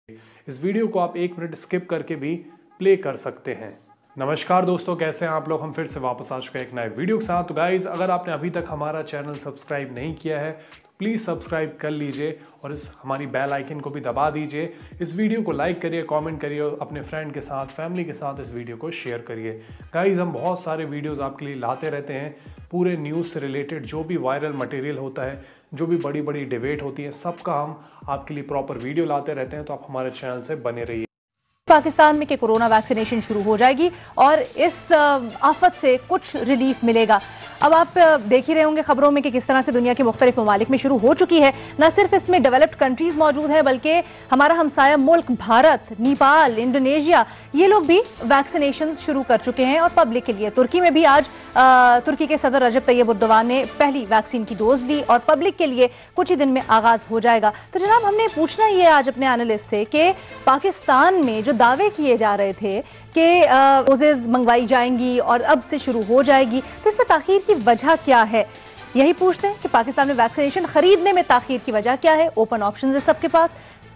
इस वीडियो को आप 1 मिनट स्किप करके भी प्ले कर सकते हैं। नमस्कार दोस्तों, कैसे हैं आप लोग। हम फिर से वापस आ चुके हैं एक नए वीडियो के साथ। तो गाइज, अगर आपने अभी तक हमारा चैनल सब्सक्राइब नहीं किया है तो प्लीज़ सब्सक्राइब कर लीजिए और इस हमारी बेल आइकन को भी दबा दीजिए। इस वीडियो को लाइक करिए, कमेंट करिए और अपने फ्रेंड के साथ, फैमिली के साथ इस वीडियो को शेयर करिए। गाइज, हम बहुत सारे वीडियोस आपके लिए लाते रहते हैं, पूरे न्यूज़ से रिलेटेड जो भी वायरल मटेरियल होता है, जो भी बड़ी बड़ी डिबेट होती है, सबका हम आपके लिए प्रॉपर वीडियो लाते रहते हैं। तो आप हमारे चैनल से बने रहिए। पाकिस्तान में कि कोरोना वैक्सीनेशन शुरू हो जाएगी और इस आफत से कुछ रिलीफ मिलेगा। अब आप देख ही रहे होंगे खबरों में कि किस तरह से दुनिया के मुख्तलिफ ममालिक में शुरू हो चुकी है। न सिर्फ इसमें डेवलप्ड कंट्रीज मौजूद हैं, बल्कि हमारा हमसाया मुल्क भारत, नेपाल, इंडोनेशिया, ये लोग भी वैक्सीनेशन शुरू कर चुके हैं और पब्लिक के लिए। तुर्की में भी आज तुर्की के सदर रजब तैयब एर्दोगान ने पहली वैक्सीन की डोज ली और पब्लिक के लिए कुछ ही दिन में आगाज हो जाएगा। तो जनाब, हमने पूछना ये आज अपने एनालिस्ट से कि पाकिस्तान में जो दावे किए जा रहे थे कि डोजेज मंगवाई जाएंगी और अब से शुरू हो जाएगी, तो इसमें ताखीर की वजह क्या है, यही पूछते हैं कि पाकिस्तान में वैक्सीनेशन खरीदने में ताखीर की वजह क्या है। ओपन ऑप्शन है सबके पास।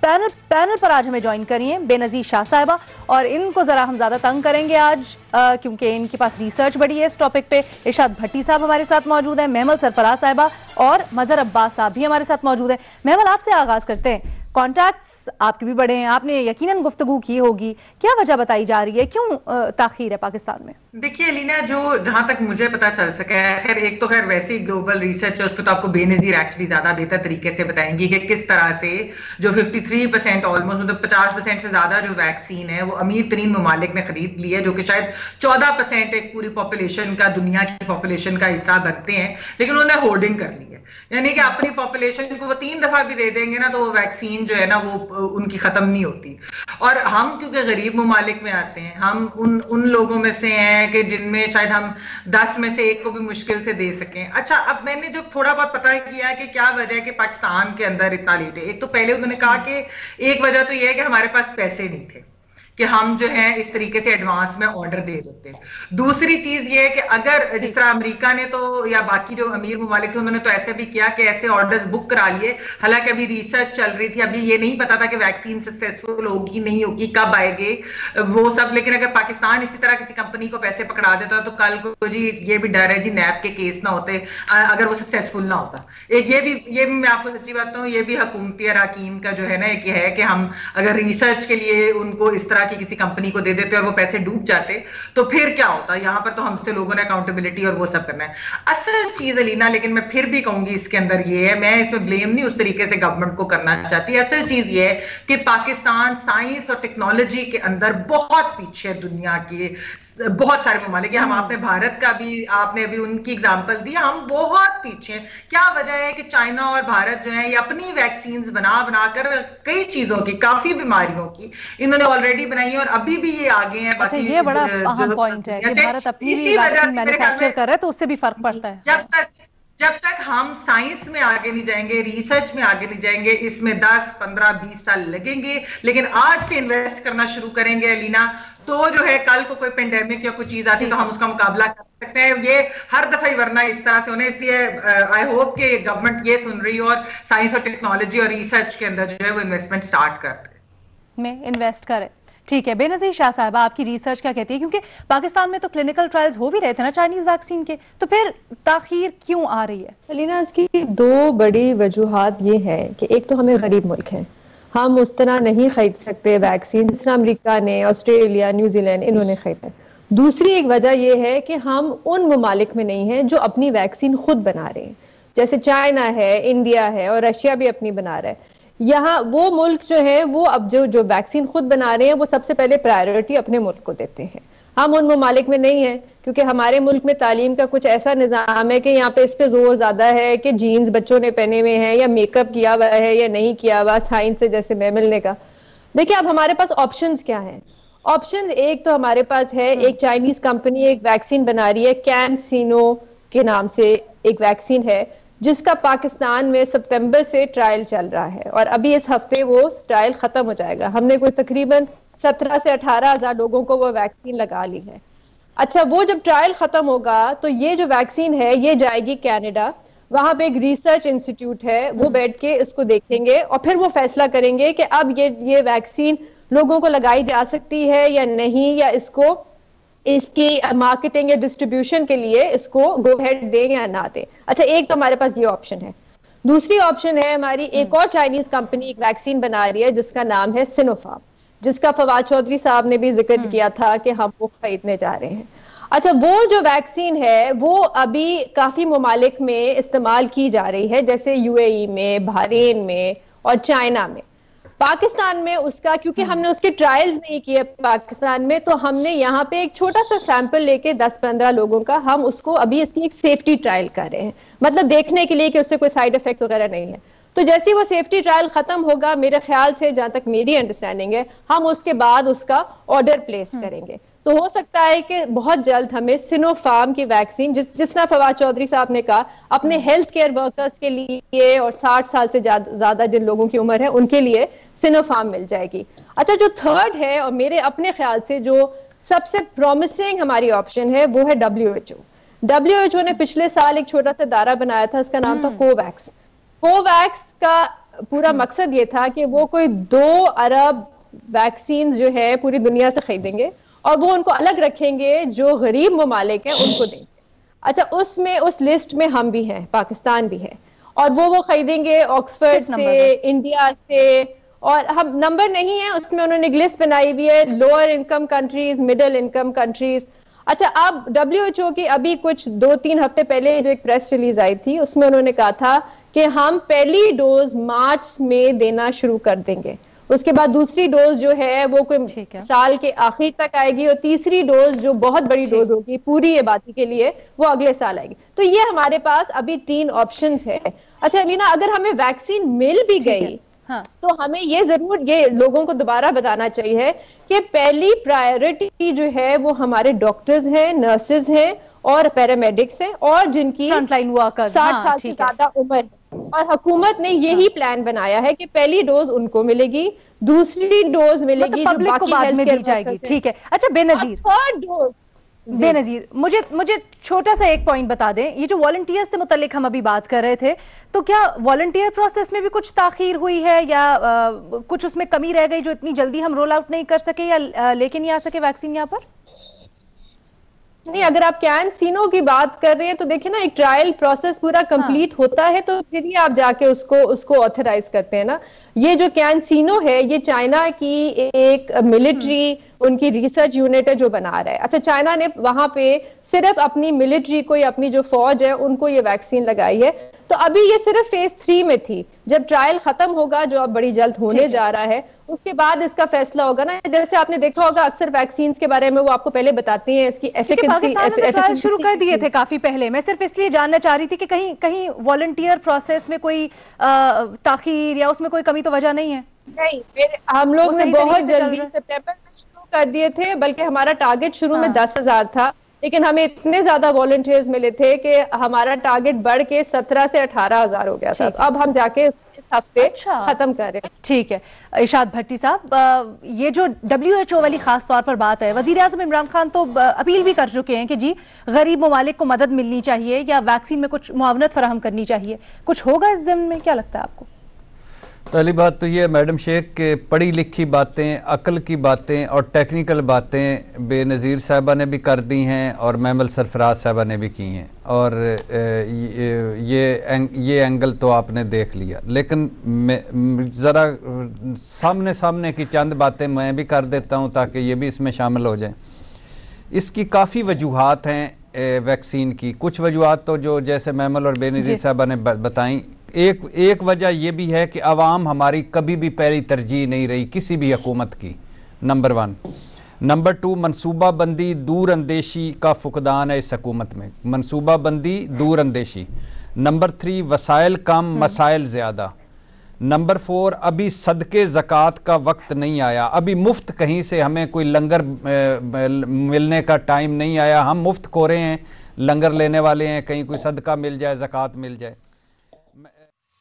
पैनल पर आज हमें ज्वाइन करिए बेनज़ीर शाह साहिबा, और इनको जरा हम ज्यादा तंग करेंगे आज क्योंकि इनके पास रिसर्च बड़ी है इस टॉपिक पे। इरशाद भट्टी साहब हमारे साथ मौजूद हैं, महमल सरफराज साहिबा और मजहर अब्बास साहब भी हमारे साथ मौजूद हैं। महमल, आपसे आगाज करते हैं। कॉन्टैक्ट्स आपके भी बड़े हैं, आपने यकीनन गुफ्तगू की होगी, क्या वजह बताई जा रही है, क्यों ताखीर है पाकिस्तान में? देखिए लीना, जो जहां तक मुझे पता चल सका है, खैर एक तो खैर वैसे ही ग्लोबल रिसर्च है, उस पर तो आपको बेनज़ीर एक्चुअली ज्यादा बेहतर तरीके से बताएंगी कि किस तरह से जो 53% ऑलमोस्ट, मतलब 50% से ज्यादा जो वैक्सीन है वो अमीर तरीन ममालिक ने खरीद ली है, जो कि शायद 14% एक पूरी पॉपुलेशन का, दुनिया की पॉपुलेशन का हिस्सा बनते हैं, लेकिन उन्होंने होर्डिंग कर ली है। यानी कि अपनी पॉपुलेशन को वो 3 दफा भी दे देंगे ना, तो वो वैक्सीन जो है ना वो उनकी खत्म नहीं होती। और हम क्योंकि गरीब ममालिक में आते हैं, हम उन लोगों में से हैं कि जिनमें शायद हम 10 में से 1 को भी मुश्किल से दे सकें। अच्छा, अब मैंने जो थोड़ा बहुत पता किया है कि क्या वजह है कि पाकिस्तान के अंदर इतना लेट है। एक तो पहले उन्होंने कहा कि एक वजह तो यह है कि हमारे पास पैसे नहीं थे कि हम जो है इस तरीके से एडवांस में ऑर्डर दे देते। दूसरी चीज ये है कि अगर जिस तरह अमेरिका ने तो, या बाकी जो अमीर ममालिक थे, उन्होंने तो ऐसे भी किया कि ऐसे ऑर्डर्स बुक करा लिए। हालांकि अभी रिसर्च चल रही थी, अभी ये नहीं पता था कि वैक्सीन सक्सेसफुल होगी नहीं होगी, कब आएंगे वो सब। लेकिन अगर पाकिस्तान इसी तरह किसी कंपनी को पैसे पकड़ा देता तो कल को जी ये भी डर है जी नैब के केस ना होते अगर वो सक्सेसफुल ना होता। एक ये भी मैं आपको सच्ची बात कहूं, ये भी हुकूमती अरकान का जो है ना एक है कि हम अगर रिसर्च के लिए उनको इस तरह की किसी कंपनी को दे देते और वो पैसे डूब जाते तो फिर क्या होता। यहां पर तो हमसे लोगों ने अकाउंटेबिलिटी और वो सब करना है। असल चीज अलीना, लेकिन मैं फिर भी कहूंगी इसके अंदर ये है, मैं इसमें ब्लेम नहीं उस तरीके से गवर्नमेंट को करना चाहती। असल चीज ये है कि पाकिस्तान साइंस और टेक्नोलॉजी के अंदर बहुत पीछे है दुनिया के बहुत सारे ममालिक। हम आपने भारत का भी, आपने अभी उनकी एग्जांपल दी, हम बहुत पीछे हैं। क्या वजह है कि चाइना और भारत जो है ये अपनी वैक्सीन बनाकर कई चीजों की, काफी बीमारियों की इन्होंने ऑलरेडी बनाई है और अभी भी ये आगे हैं। अच्छा, ये बड़ा अहम पॉइंट है कि भारत अपनी भी वैक्सीन मैन्युफैक्चर कर रहा है, तो उससे भी फर्क पड़ता है। जब तक हम साइंस में आगे नहीं जाएंगे, रिसर्च में आगे नहीं जाएंगे, इसमें 10, 15, 20 साल लगेंगे। लेकिन आज से इन्वेस्ट करना शुरू करेंगे अलीना, तो जो है कल को कोई पेंडेमिक या कोई चीज आती तो हम उसका मुकाबला कर सकते हैं। ये हर दफा ही वरना इस तरह से होने, इसलिए आई होप कि गवर्नमेंट ये सुन रही हो और साइंस और टेक्नोलॉजी और रिसर्च के अंदर जो है वो इन्वेस्टमेंट स्टार्ट कर में इन्वेस्ट करे। ठीक है, बेनज़ीर शाह साहब, आपकी रिसर्च क्या कहती है? क्योंकि पाकिस्तान में तो क्लिनिकल ट्रायल्स हो भी रहे थे ना चाइनीज वैक्सीन के, तो फिर ताखीर क्यों आ रही है? अलीना, इसकी 2 बड़ी वजूहात ये है कि एक तो हमें गरीब मुल्क है, हम उस तरह नहीं खरीद सकते वैक्सीन जिस तरह अमेरिका ने, ऑस्ट्रेलिया, न्यूजीलैंड इन्होंने खरीदा। दूसरी एक वजह यह है कि हम उन ममालिक में नहीं हैं जो अपनी वैक्सीन खुद बना रहे हैं, जैसे चाइना है, इंडिया है और रशिया भी अपनी बना रहा है। यहाँ वो मुल्क जो है वो अब जो वैक्सीन खुद बना रहे हैं वो सबसे पहले प्रायोरिटी अपने मुल्क को देते हैं। हम उन ममालिक में नहीं है क्योंकि हमारे मुल्क में तालीम का कुछ ऐसा निज़ाम है कि यहाँ पे इस पे जोर ज्यादा है कि जीन्स बच्चों ने पहने हुए हैं या मेकअप किया हुआ है या नहीं किया हुआ, साइंस से जैसे महमिल ने कहा। देखिए, अब हमारे पास ऑप्शंस क्या हैं? ऑप्शन एक तो हमारे पास है, एक चाइनीज कंपनी एक वैक्सीन बना रही है, कैनसिनो के नाम से एक वैक्सीन है जिसका पाकिस्तान में सितंबर से ट्रायल चल रहा है और अभी इस हफ्ते वो ट्रायल खत्म हो जाएगा। हमने कोई तकरीबन 17 से 18,000 लोगों को वो वैक्सीन लगा ली है। अच्छा, वो जब ट्रायल खत्म होगा तो ये जो वैक्सीन है ये जाएगी कनाडा, वहां पे एक रिसर्च इंस्टीट्यूट है, वो बैठ के इसको देखेंगे और फिर वो फैसला करेंगे कि अब ये वैक्सीन लोगों को लगाई जा सकती है या नहीं, या इसकी मार्केटिंग या डिस्ट्रीब्यूशन के लिए इसको गो हेड दें या ना दें। अच्छा, एक तो हमारे पास ये ऑप्शन है। दूसरी ऑप्शन है हमारी, एक और चाइनीज कंपनी एक वैक्सीन बना रही है जिसका नाम है सिनोफार्म, जिसका फवाद चौधरी साहब ने भी जिक्र किया था कि हम वो खरीदने जा रहे हैं। अच्छा, वो जो वैक्सीन है वो अभी काफी ममालिक में इस्तेमाल की जा रही है, जैसे यूएई में, बहरीन में और चाइना में। पाकिस्तान में उसका, क्योंकि हमने उसके ट्रायल्स नहीं किए पाकिस्तान में, तो हमने यहाँ पे एक छोटा सा सैंपल लेके 10-15 लोगों का हम उसको अभी इसकी एक सेफ्टी ट्रायल कर रहे हैं, मतलब देखने के लिए कि उससे कोई साइड इफेक्ट्स वगैरह नहीं है। तो जैसे ही वो सेफ्टी ट्रायल खत्म होगा, मेरे ख्याल से जहां तक मेरी अंडरस्टैंडिंग है, हम उसके बाद उसका ऑर्डर प्लेस करेंगे। तो हो सकता है कि बहुत जल्द हमें सिनोफार्म की वैक्सीन, जिस तरह फवाद चौधरी साहब ने कहा, अपने हेल्थ केयर वर्कर्स के लिए और 60 साल से ज्यादा जिन लोगों की उम्र है उनके लिए सिनोफार्म मिल जाएगी। अच्छा, जो थर्ड है और मेरे अपने ख्याल से जो सबसे प्रॉमिसिंग हमारी ऑप्शन है वो है WHO। WHO ने पिछले साल एक छोटा सा दायरा बनाया था, इसका नाम था कोवैक्स। कोवैक्स का पूरा मकसद ये था कि वो कोई 2 अरब वैक्सीन जो है पूरी दुनिया से खरीदेंगे और वो उनको अलग रखेंगे, जो गरीब ममालिक हैं उनको देंगे। अच्छा, उसमें उस लिस्ट में हम भी हैं, पाकिस्तान भी है, और वो खरीदेंगे ऑक्सफर्ड से, इंडिया से, और हम नंबर नहीं है उसमें, उन्होंने एक लिस्ट बनाई हुई है, lower income countries, middle income countries. अच्छा, अब WHO की अभी कुछ 2-3 हफ्ते पहले जो एक प्रेस रिलीज आई थी, उसमें उन्होंने कहा था कि हम पहली डोज मार्च में देना शुरू कर देंगे, उसके बाद दूसरी डोज जो है वो कोई साल के आखिर तक आएगी, और तीसरी डोज जो बहुत बड़ी डोज होगी पूरी आबादी के लिए वो अगले साल आएगी। तो ये हमारे पास अभी 3 ऑप्शंस है। अच्छा अलीना, अगर हमें वैक्सीन मिल भी गई तो हमें ये जरूर ये लोगों को दोबारा बताना चाहिए कि पहली प्रायोरिटी जो है वो हमारे डॉक्टर्स हैं, नर्सेज हैं और पैरामेडिक्स हैं, और जिनकी 60 साल से ज्यादा उम्र है। और हुकूमत ने यही प्लान बनाया है कि पहली डोज उनको मिलेगी, दूसरी डोज मिलेगी मतलब पब्लिक को बाद में दी जाएगी। ठीक है। अच्छा बेनजीर, थर्ड डोज बेनजीर मुझे छोटा सा एक पॉइंट बता दें, ये जो वॉलंटियर्स से मुतल्लिक हम अभी बात कर रहे थे, तो क्या वॉलंटियर प्रोसेस में भी कुछ ताखीर हुई है या कुछ उसमें कमी रह गई जो इतनी जल्दी हम रोल आउट नहीं कर सके या लेके नहीं आ सके वैक्सीन यहाँ पर? नहीं, अगर आप कैंसिनो की बात कर रहे हैं तो देखिए ना, एक ट्रायल प्रोसेस पूरा कंप्लीट होता है तो फिर ही आप जाके उसको ऑथराइज करते हैं ना। ये जो कैंसिनो है ये चाइना की एक मिलिट्री उनकी रिसर्च यूनिट है जो बना रहा है। अच्छा, चाइना ने वहां पे सिर्फ अपनी मिलिट्री को या अपनी जो फौज है उनको ये वैक्सीन लगाई है, तो अभी ये सिर्फ फेज 3 में थी। जब ट्रायल खत्म होगा, जो अब बड़ी जल्द होने जा रहा है, उसके बाद इसका फैसला होगा ना। जैसे आपने देखा होगा अक्सर वैक्सीन के बारे में वो आपको पहले बताती हैं इसकी एफिकेसी शुरू कर दिए थे काफी पहले। मैं सिर्फ इसलिए जानना चाह रही थी कि कहीं वॉलंटियर प्रोसेस में कोई ताखीर या उसमें कोई कमी तो वजह नहीं है? नहीं, हम लोग ने बहुत जल्दी सितंबर में शुरू कर दिए थे, बल्कि हमारा टारगेट शुरू में 10,000 था, लेकिन हमें इतने ज्यादा वॉलंटियर्स मिले थे कि हमारा टारगेट बढ़ के 17 से 18,000 हो गया था। तो अब हम जाके इस हफ्ते खत्म कर रहे हैं। ठीक है। इरशाद भट्टी साहब, ये जो WHO वाली खास तौर पर बात है, वजीर आज़म इमरान खान तो अपील भी कर चुके हैं कि जी गरीब ममालिक को मदद मिलनी चाहिए या वैक्सीन में कुछ मुआवनत फराहम करनी चाहिए। कुछ होगा इस ज़मीन में, क्या लगता है आपको? पहली बात तो ये मैडम शेख के पढ़ी लिखी बातें, अकल की बातें और टेक्निकल बातें बेनज़ीर साहबा ने भी कर दी हैं और महमल सरफराज साहबा ने भी की हैं, और ये एंगल तो आपने देख लिया। लेकिन ज़रा सामने की चंद बातें मैं भी कर देता हूँ ताकि ये भी इसमें शामिल हो जाएं। इसकी काफ़ी वजूहात हैं वैक्सीन की। कुछ वजूहात तो जो जैसे महमल और बेनज़ीर साहबा ने बताई, एक वजह यह भी है कि अवाम हमारी कभी भी पहली तरजीह नहीं रही किसी भी हुकूमत की, नंबर 1। नंबर 2, मनसूबा बंदी दूर अंदेशी का फुकदान है इस हुकूमत में, मनसूबा बंदी दूर अंदेशी। नंबर 3, वसाइल कम मसाइल ज़्यादा। नंबर 4, अभी सदके ज़कात का वक्त नहीं आया, अभी मुफ्त कहीं से हमें कोई लंगर मिलने का टाइम नहीं आया, हम मुफ्त खोरे हैं, लंगर लेने वाले हैं, कहीं कोई सदका मिल जाए, ज़कात मिल जाए।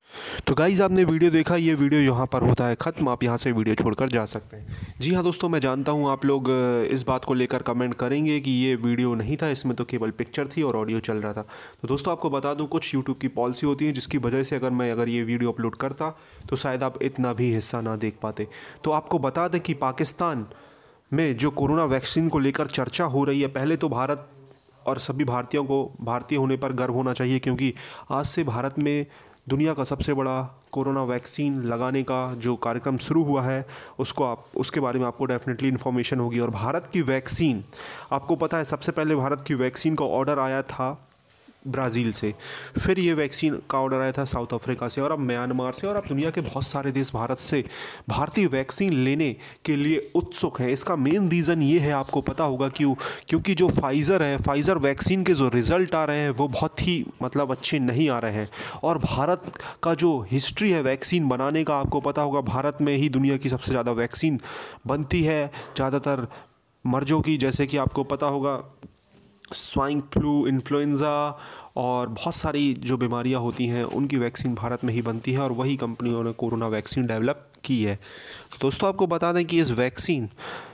तो गाइज़ आपने वीडियो देखा, ये वीडियो यहाँ पर होता है ख़त्म। आप यहाँ से वीडियो छोड़कर जा सकते हैं। जी हाँ दोस्तों, मैं जानता हूँ आप लोग इस बात को लेकर कमेंट करेंगे कि ये वीडियो नहीं था, इसमें तो केवल पिक्चर थी और ऑडियो चल रहा था। तो दोस्तों आपको बता दूँ, कुछ यूट्यूब की पॉलिसी होती है जिसकी वजह से अगर ये वीडियो अपलोड करता तो शायद आप इतना भी हिस्सा ना देख पाते। तो आपको बता दें कि पाकिस्तान में जो कोरोना वैक्सीन को लेकर चर्चा हो रही है, पहले तो भारत और सभी भारतीयों को भारतीय होने पर गर्व होना चाहिए, क्योंकि आज से भारत में दुनिया का सबसे बड़ा कोरोना वैक्सीन लगाने का जो कार्यक्रम शुरू हुआ है उसके बारे में आपको डेफिनेटली इन्फॉर्मेशन होगी। और भारत की वैक्सीन, आपको पता है सबसे पहले भारत की वैक्सीन का ऑर्डर आया था ब्राज़ील से, फिर ये वैक्सीन का ऑर्डर आया था साउथ अफ्रीका से, और अब म्यांमार से, और अब दुनिया के बहुत सारे देश भारत से भारतीय वैक्सीन लेने के लिए उत्सुक हैं। इसका मेन रीज़न ये है, आपको पता होगा क्यों, क्योंकि जो फाइज़र वैक्सीन के जो रिज़ल्ट आ रहे हैं वो बहुत ही अच्छे नहीं आ रहे हैं। और भारत का जो हिस्ट्री है वैक्सीन बनाने का, आपको पता होगा भारत में ही दुनिया की सबसे ज़्यादा वैक्सीन बनती है, ज़्यादातर मर्जों की, जैसे कि आपको पता होगा स्वाइन फ्लू, इन्फ्लुएंज़ा और बहुत सारी जो बीमारियां होती हैं उनकी वैक्सीन भारत में ही बनती है, और वही कंपनियों ने कोरोना वैक्सीन डेवलप की है। तो दोस्तों आपको बता दें कि इस वैक्सीन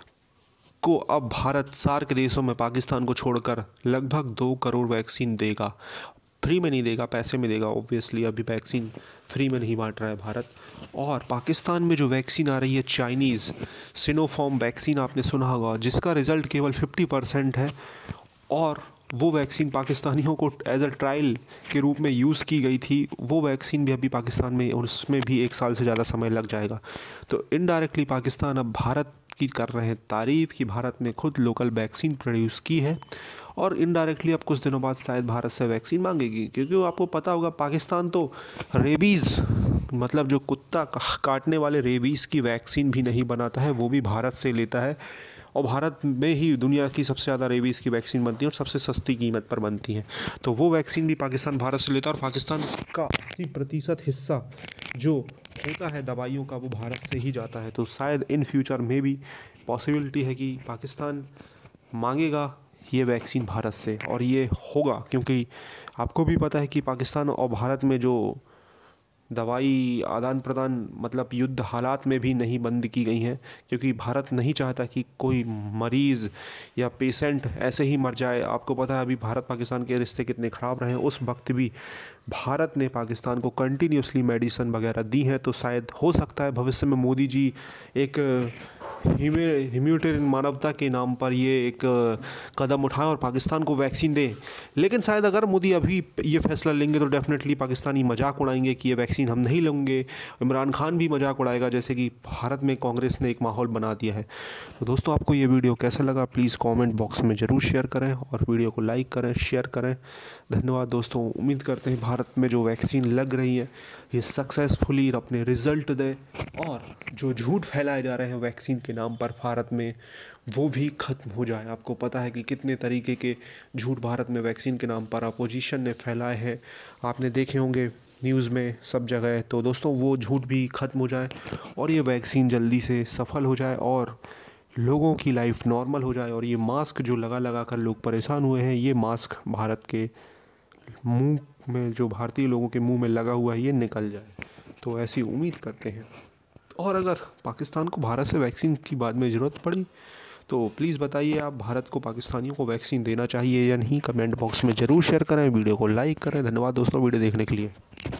को अब भारत सार्क देशों में पाकिस्तान को छोड़कर लगभग 2 करोड़ वैक्सीन देगा। फ्री में नहीं देगा, पैसे में देगा। ऑब्वियसली अभी वैक्सीन फ्री में नहीं बांट रहा है भारत। और पाकिस्तान में जो वैक्सीन आ रही है चाइनीज़ सिनोफार्म वैक्सीन, आपने सुना होगा, जिसका रिज़ल्ट केवल 50% है, और वो वैक्सीन पाकिस्तानियों को एज अ ट्रायल के रूप में यूज़ की गई थी। वो वैक्सीन भी अभी पाकिस्तान में, और उसमें भी 1 साल से ज़्यादा समय लग जाएगा। तो इनडायरेक्टली पाकिस्तान अब भारत की कर रहे हैं तारीफ़ कि भारत ने खुद लोकल वैक्सीन प्रोड्यूस की है, और इनडायरेक्टली अब कुछ दिनों बाद शायद भारत से वैक्सीन मांगेगी, क्योंकि आपको पता होगा पाकिस्तान तो रेबीज़ जो कुत्ता काटने वाले रेबीज़ की वैक्सीन भी नहीं बनाता है, वो भी भारत से लेता है। और भारत में ही दुनिया की सबसे ज़्यादा रेबीज़ की वैक्सीन बनती है और सबसे सस्ती कीमत पर बनती है। तो वो वैक्सीन भी पाकिस्तान भारत से लेता है, और पाकिस्तान का 80% हिस्सा जो होता है दवाइयों का वो भारत से ही जाता है। तो शायद इन फ्यूचर में भी पॉसिबिलिटी है कि पाकिस्तान मांगेगा ये वैक्सीन भारत से, और ये होगा, क्योंकि आपको भी पता है कि पाकिस्तान और भारत में जो दवाई आदान प्रदान युद्ध हालात में भी नहीं बंद की गई हैं, क्योंकि भारत नहीं चाहता कि कोई मरीज़ या पेशेंट ऐसे ही मर जाए। आपको पता है अभी भारत पाकिस्तान के रिश्ते कितने ख़राब रहे हैं, उस वक्त भी भारत ने पाकिस्तान को कंटिन्यूसली मेडिसिन वगैरह दी हैं। तो शायद हो सकता है भविष्य में मोदी जी एक ह्यूमैनिटेरियन मानवता के नाम पर ये एक कदम उठाएं और पाकिस्तान को वैक्सीन दें। लेकिन शायद अगर मोदी अभी ये फैसला लेंगे तो डेफिनेटली पाकिस्तानी मजाक उड़ाएंगे कि ये वैक्सीन हम नहीं लेंगे। इमरान खान भी मजाक उड़ाएगा, जैसे कि भारत में कांग्रेस ने एक माहौल बना दिया है। तो दोस्तों आपको ये वीडियो कैसा लगा प्लीज़ कमेंट बॉक्स में ज़रूर शेयर करें, और वीडियो को लाइक करें, शेयर करें। धन्यवाद दोस्तों। उम्मीद करते हैं भारत में जो वैक्सीन लग रही है ये सक्सेसफुली अपने रिज़ल्ट दे, और जो झूठ फैलाए जा रहे हैं वैक्सीन के नाम पर भारत में वो भी ख़त्म हो जाए। आपको पता है कि कितने तरीके के झूठ भारत में वैक्सीन के नाम पर अपोजिशन ने फैलाए हैं, आपने देखे होंगे न्यूज़ में सब जगह। तो दोस्तों वो झूठ भी ख़त्म हो जाए और ये वैक्सीन जल्दी से सफल हो जाए और लोगों की लाइफ नॉर्मल हो जाए, और ये मास्क जो लगा कर लोग परेशान हुए हैं, ये मास्क भारत के मुंह में, जो भारतीय लोगों के मुंह में लगा हुआ है, ये निकल जाए। तो ऐसी उम्मीद करते हैं। और अगर पाकिस्तान को भारत से वैक्सीन की बाद में ज़रूरत पड़ी तो प्लीज़ बताइए आप भारत को पाकिस्तानियों को वैक्सीन देना चाहिए या नहीं। कमेंट बॉक्स में ज़रूर शेयर करें, वीडियो को लाइक करें। धन्यवाद दोस्तों वीडियो देखने के लिए।